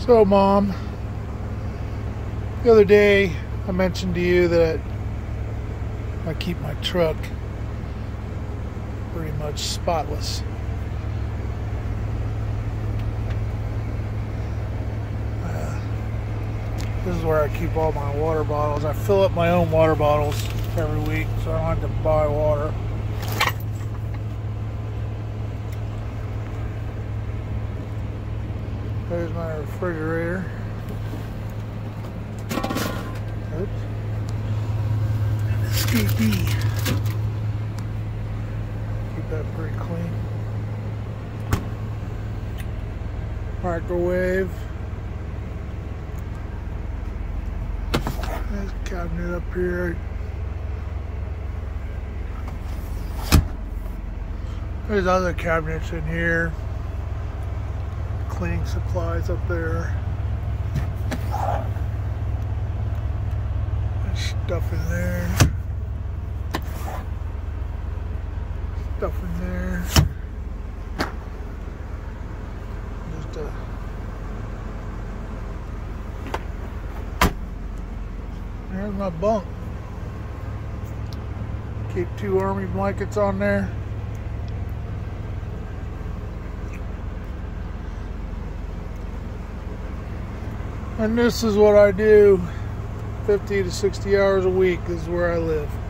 So, Mom, the other day I mentioned to you that I keep my truck pretty much spotless. This is where I keep all my water bottles. I fill up my own water bottles every week, so I don't have to buy water. There's my refrigerator. Oops. And escapee. Keep that pretty clean. Microwave. There's a cabinet up here. There's other cabinets in here. Cleaning supplies up there. There's stuff in there. Stuff in there. Just there's my bunk. Keep 2 army blankets on there. And this is what I do 50 to 60 hours a week. This is where I live.